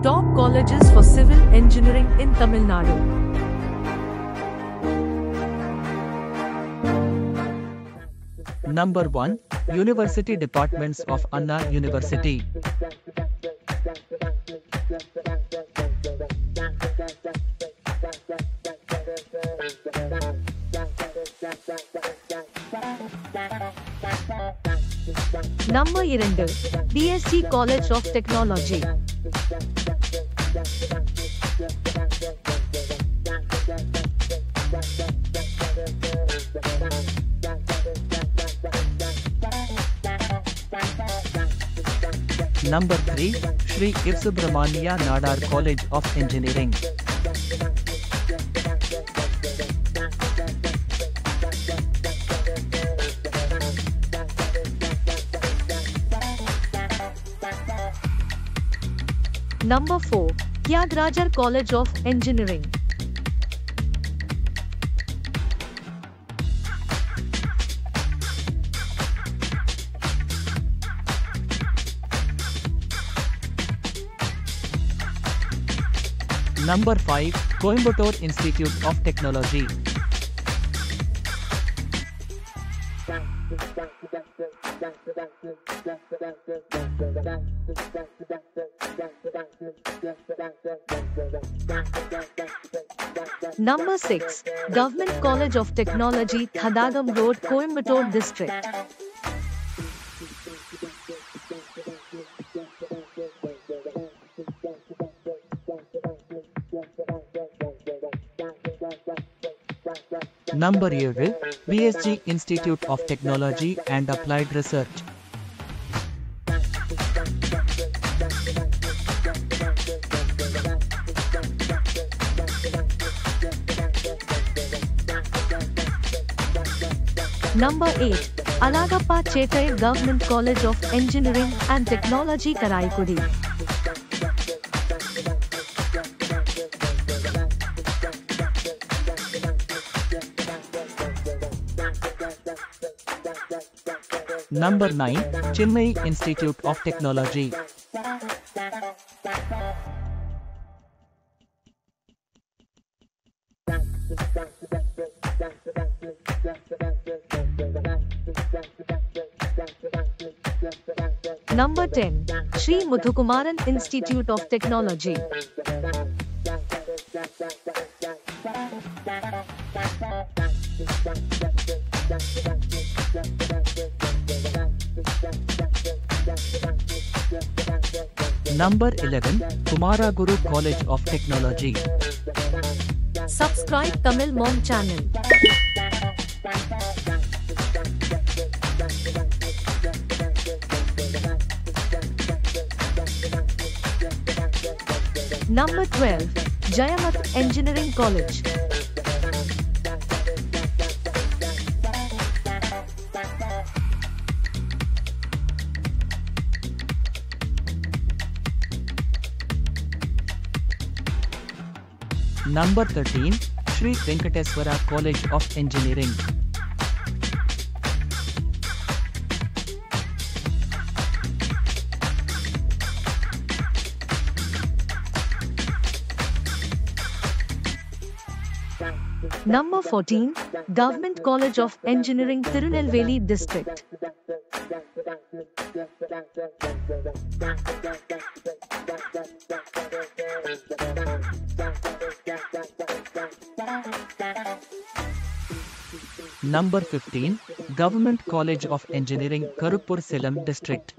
Top colleges for civil engineering in Tamil Nadu. Number 1. University Departments of Anna University. Number 2. DSG College of Technology. Number 3. Sri Subramania Nadar College of Engineering. Number 4. Tyagarajar College of Engineering. Number 5. Coimbatore Institute of Technology. Number 6. Government College of Technology, Thadagam Road, Coimbatore District. Number 7. BSG Institute of Technology and Applied Research. Number 8. Alagappa Chettai Government College of Engineering and Technology, Karaikudi. Number 9. Chennai Institute of Technology. Number 10. Sri Muthukumaran Institute of Technology. Number 11. Kumaraguru College of Technology. Subscribe Tamil Mom channel. Number 12. Jayamat Engineering College. Number 13. Sri Venkateswara College of Engineering. Number 14. Government College of Engineering, Tirunelveli District. Number 15. Government College of Engineering, Karupur Salem District.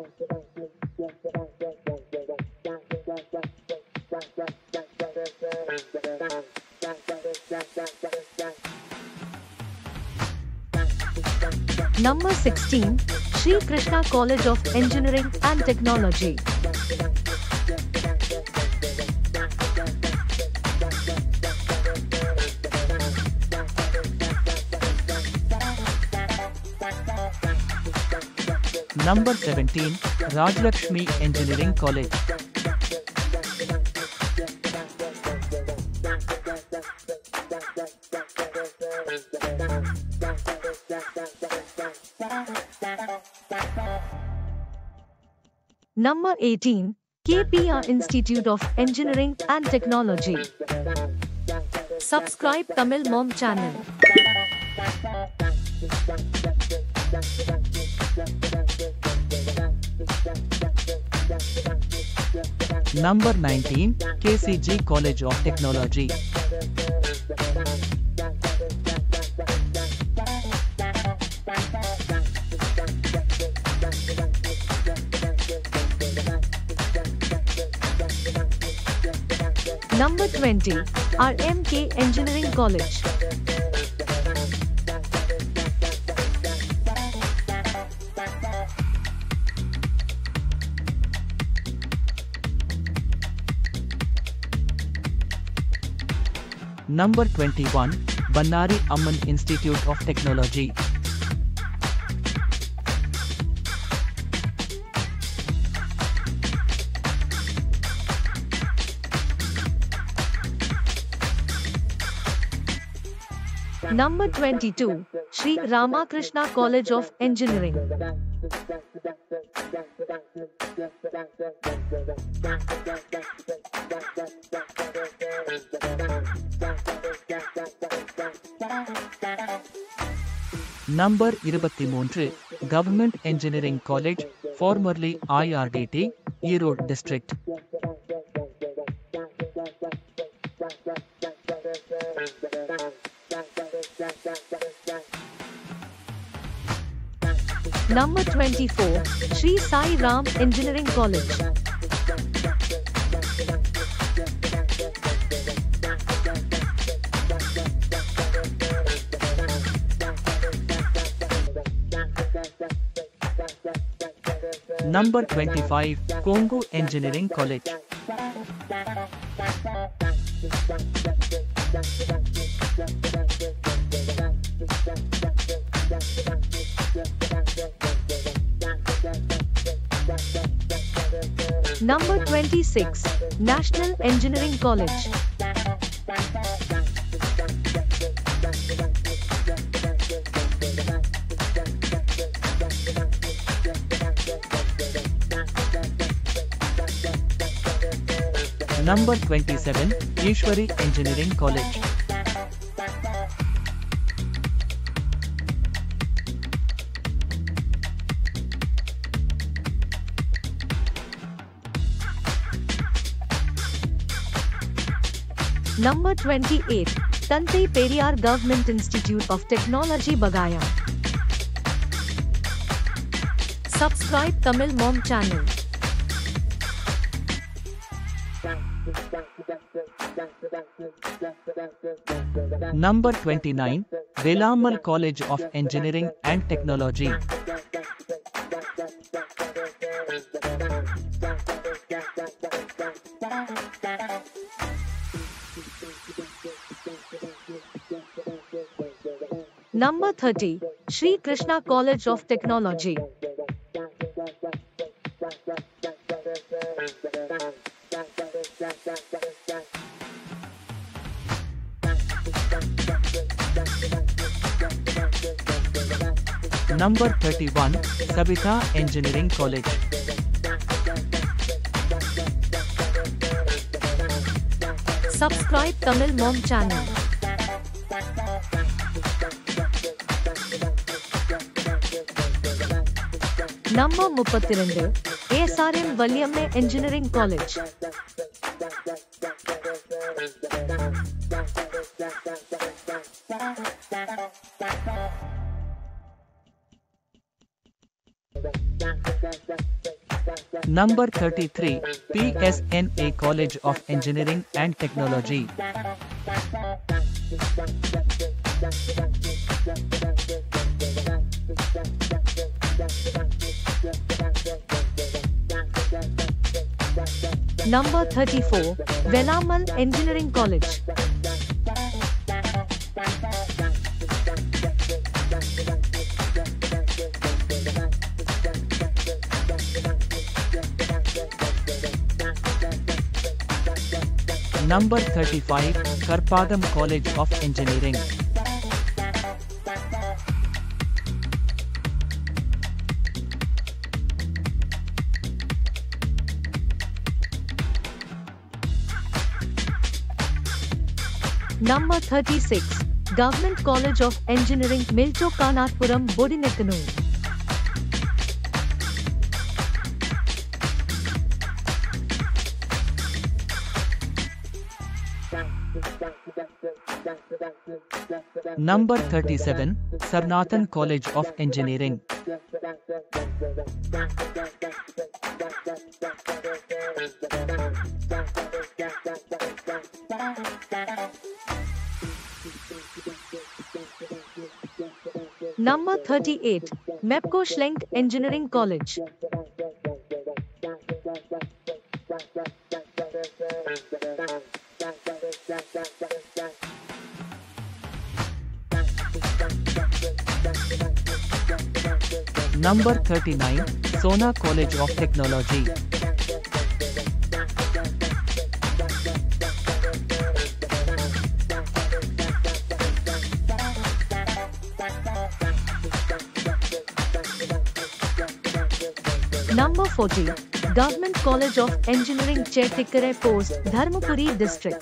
Number 16. Sri Krishna College of Engineering and Technology. Number 17. Rajlakshmi Engineering College. Number 18. KPR Institute of Engineering and Technology. Subscribe Tamil Mom channel. Number 19, KCG College of Technology. Number 20, RMK Engineering College. Number 21, Bannari Amman Institute of Technology. Number 22, Sri Ramakrishna College of Engineering. Number 23, Government Engineering College, formerly IRDT, Erode District. Number 24, Sri Sai Ram Engineering College. Number 25, Congo Engineering College. Number 26, National Engineering College. Number 27, Ishwari Engineering College. Number 28, Tantai Periyar Government Institute of Technology Bagaya. Subscribe Tamil Mom channel. Number 29, Velamal College of Engineering and Technology. Number 30, Sri Krishna College of Technology. Number 31, Sabita Engineering College. Subscribe Tamil Mom channel. Number 32, ASRM Valiamme Engineering College. Number 33, PSNA College of Engineering and Technology. Number 34, Vellamal Engineering College. Number 35, Karpadam College of Engineering. Number 36. Government College of Engineering, Milchokanatpuram, Bodinekanu. Number 37. Sarnathan College of Engineering. Number 38. Mepco Schlenk Engineering College. Number 39. Sona College of Technology. Number 40. Government College of Engineering, Chetikere Post, Dharmapuri District.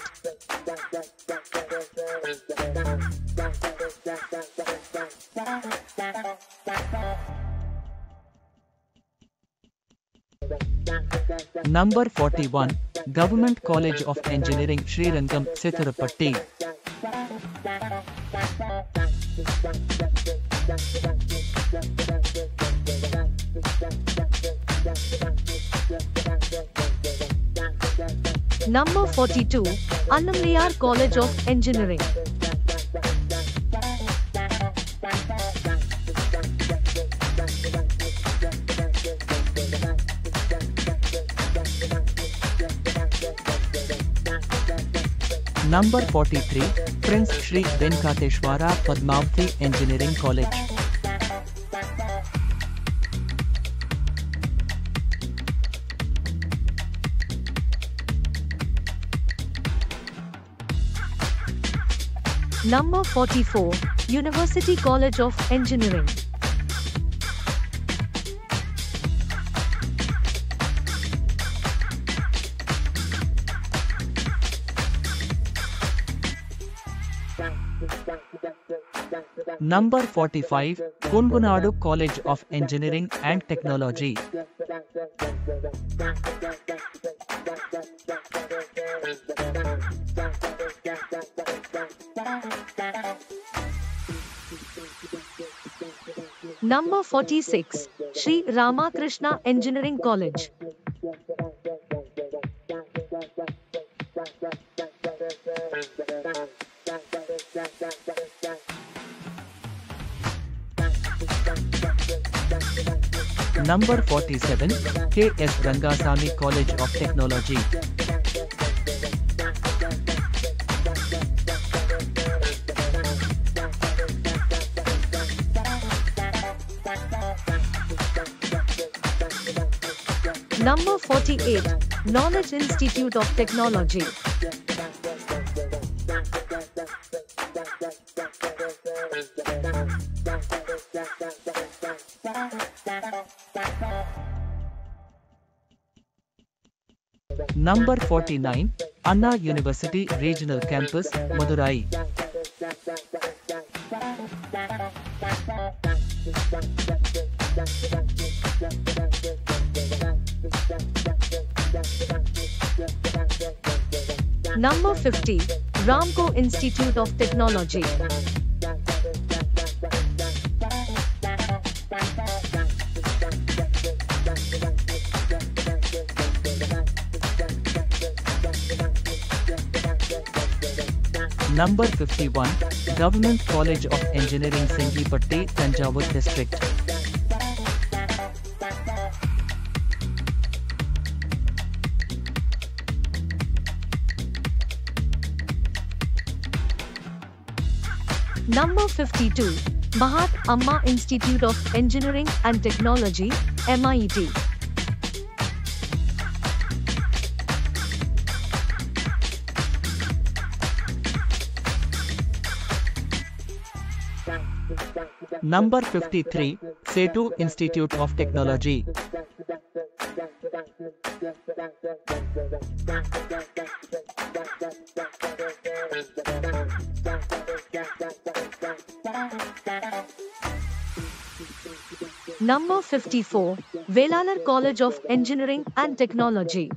Number 41. Government College of Engineering, Srirangam, Sithurapatti. Number 42. Annamlayar College of Engineering. Number 43. Prince Shri Venkateshwara Padmavati Engineering College. Number 44. University College of Engineering. Number 45. Kungunadu College of Engineering and Technology. Number 46. Sri Ramakrishna Engineering College. Number 47. K.S. Rangasamy College of Technology. Number 48. Knowledge Institute of Technology. Number 49. Anna University Regional Campus, Madurai. Number 50. Ramco Institute of Technology. Number 51. Government College of Engineering, Sengipatti, Tanjavur District. Number 52. Mahat Amma Institute of Engineering and Technology, MIT. Number 53. Setu Institute of Technology. Number 54, Velalar College of Engineering and Technology.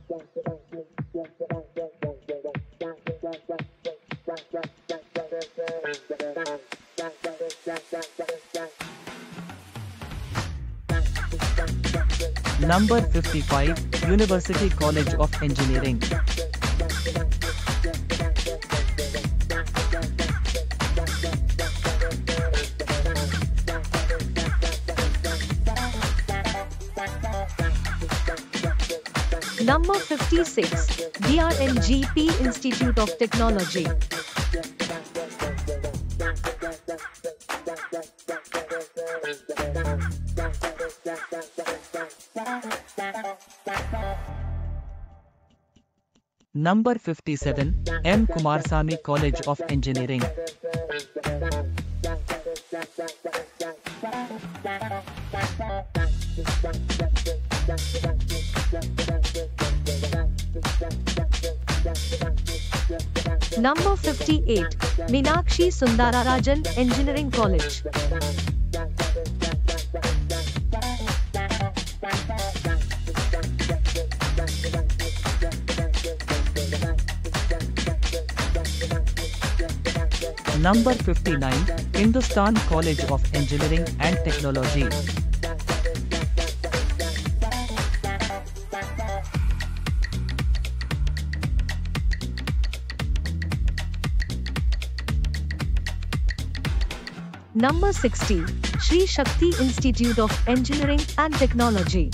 Number 55, University College of Engineering. Number 56, DRNGP Institute of Technology. Number 57, M. Kumarsamy College of Engineering. Number 58, Meenakshi Sundararajan Engineering College. Number 59, Hindustan College of Engineering and Technology. Number 60, Shri Shakti Institute of Engineering and Technology.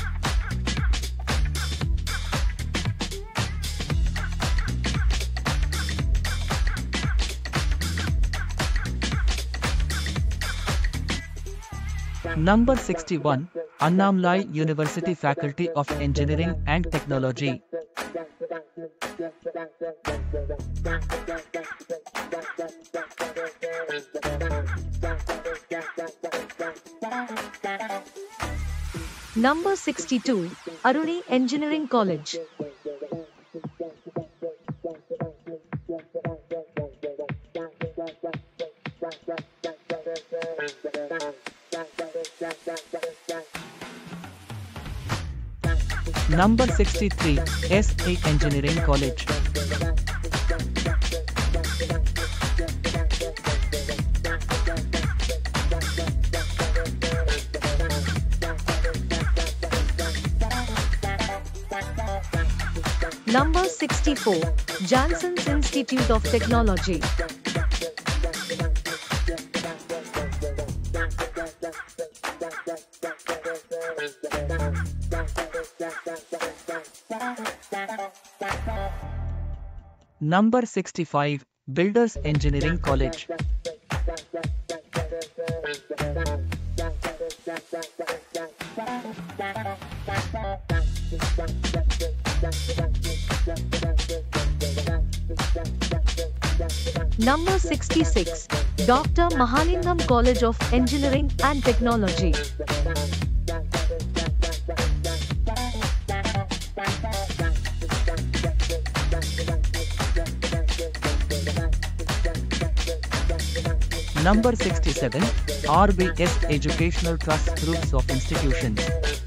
Number 61, Annamalai University Faculty of Engineering and Technology. Number 62, Aruni Engineering College. Number 63, SA Engineering College. Number 64, Janssens Institute of Technology. Number 65, Builders Engineering College. Number 66, Dr. Mahalingam College of Engineering and Technology. Number 67, RBS Educational Trust Groups of Institutions.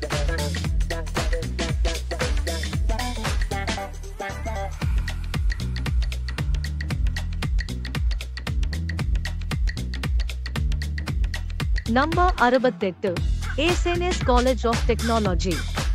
Number 68, SNS College of Technology.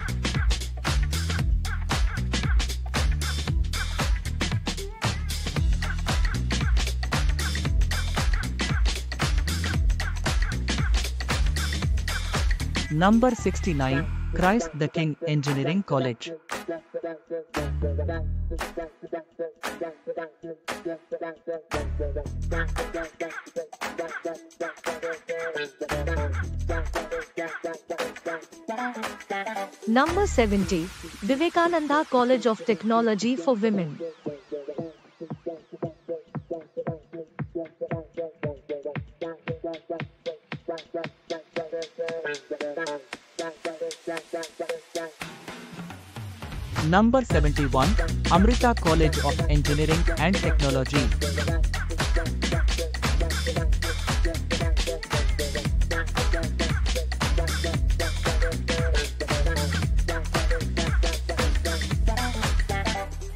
Number 69, Christ the King Engineering College. Number 70, Vivekananda College of Technology for Women. Number 71, Amrita College of Engineering and Technology.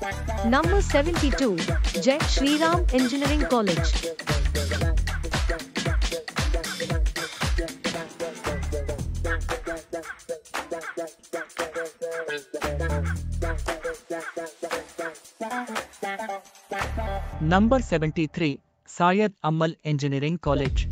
Number 72, Jai Shri Ram Engineering College. Number 73, Syed Amal Engineering College.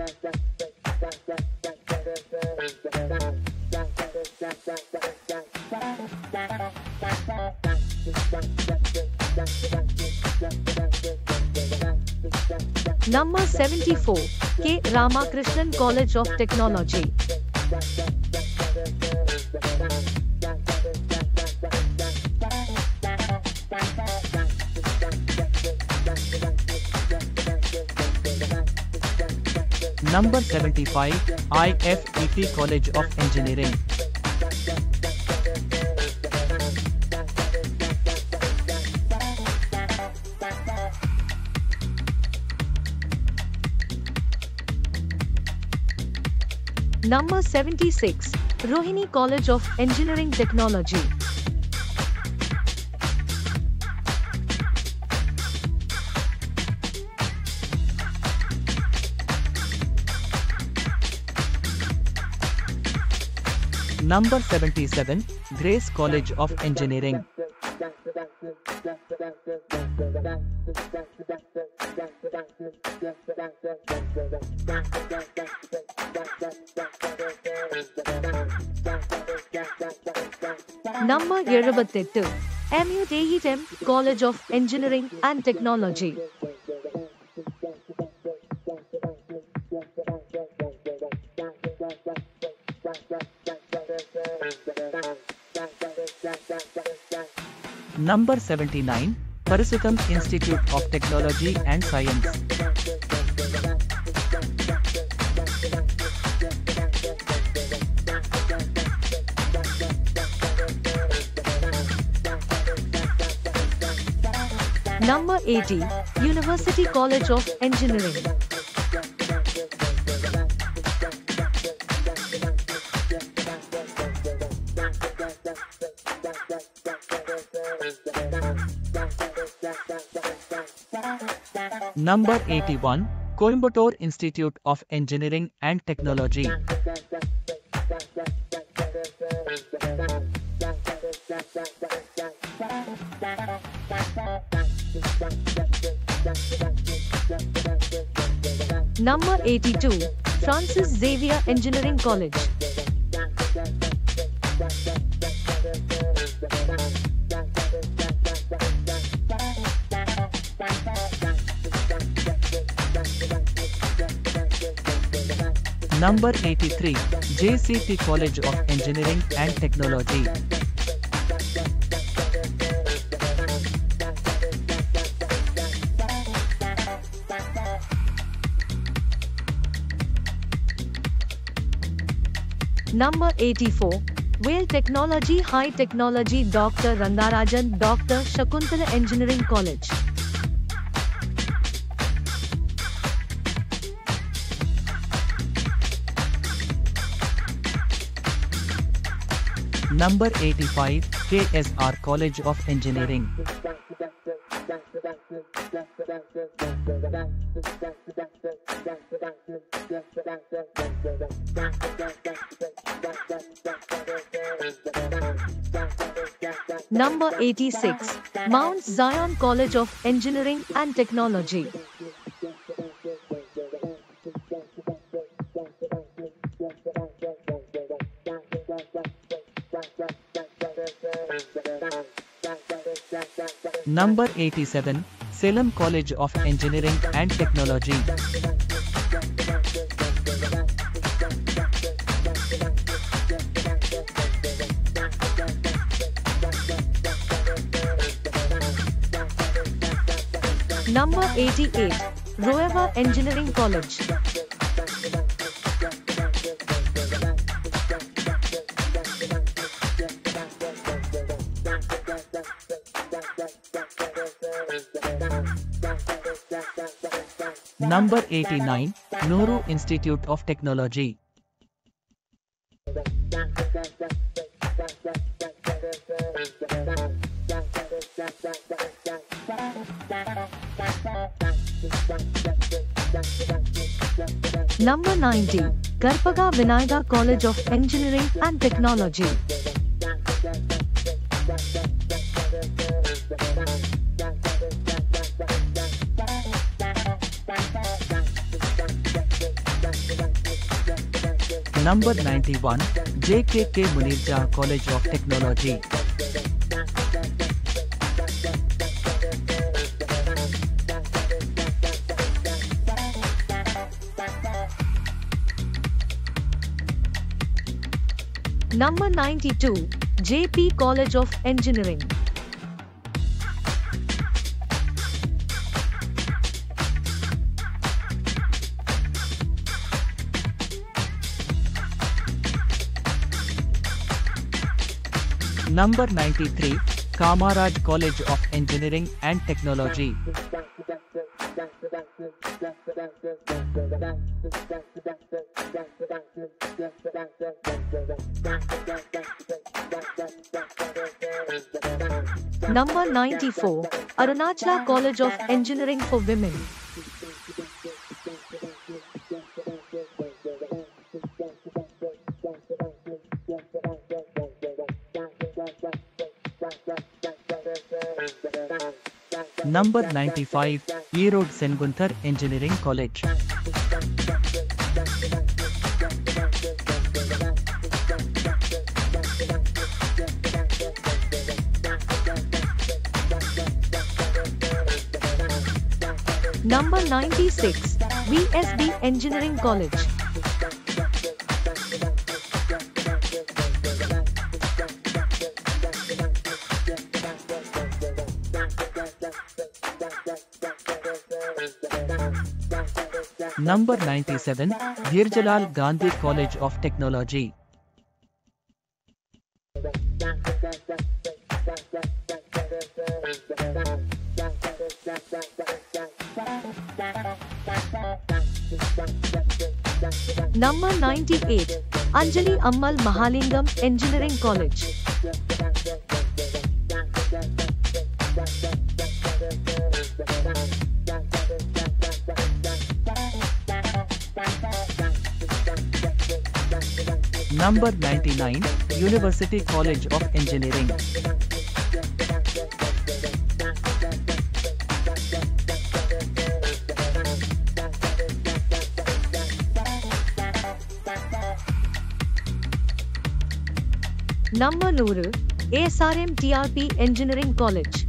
Number 74, K. Ramakrishnan College of Technology. Number 75, IFET College of Engineering. Number 76, Rohini College of Engineering Technology. Number 77, Grace College of Engineering. Number 78, MUTEM College of Engineering and Technology. Number 79, Parasutam Institute of Technology and Science. Number 80, University College of Engineering. Number 81, Coimbatore Institute of Engineering and Technology. Number 82, Francis Xavier Engineering College. Number 83, JCT College of Engineering and Technology. Number 84, Whale Technology High Technology Dr. Rangarajan Dr. Shakuntala Engineering College. Number 85, KSR College of Engineering. Number 86, Mount Zion College of Engineering and Technology. Number 87, Salem College of Engineering and Technology. Number 88, Roeva Engineering College. Number 89, Nuru Institute of Technology. Number 90, Karpaga Vinayaka College of Engineering and Technology. Number 91, JKK Munirja College of Technology. Number 92, JP College of Engineering. Number 93, Kamaraj College of Engineering and Technology. Number 94, Arunachala College of Engineering for Women. Number 95, Erode Sengunthar Engineering College. Number 96, VSB Engineering College. Number 97, Dhirjalal Gandhi College of Technology. Number 98, Anjali Ammal Mahalingam Engineering College. Number 99, University College of Engineering. Number 100, ASRM TRP Engineering College.